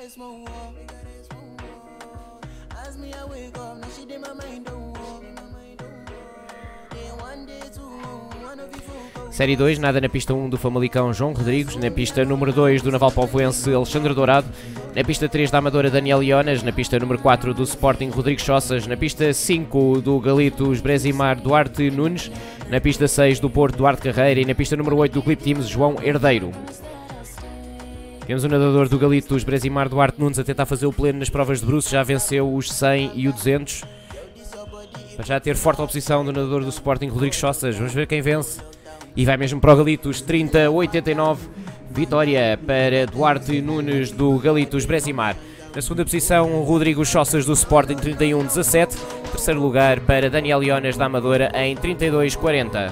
Série 2, nada na pista 1 do Famalicão João Rodrigues, na pista número 2 do Naval Povoense Alexandre Dourado, na pista 3 da Amadora Daniel Ionas, na pista número 4 do Sporting Rodrigues Chossas, na pista 5 do Galitos Bresimar Duarte Nunes, na pista 6 do Porto Duarte Carreira e na pista número 8 do Clip Teams João Herdeiro. Temos o nadador do Galitos Bresimar Duarte Nunes a tentar fazer o pleno nas provas de bruços, já venceu os 100 e o 200. Para já ter forte oposição do nadador do Sporting Rodrigues Chossas, vamos ver quem vence. E vai mesmo para o Galitos, 30-89, vitória para Duarte Nunes do Galitos Bresimar. Na segunda posição, Rodrigo Chossas do Sporting, 31-17. Terceiro lugar para Daniel Ionas da Amadora em 32-40.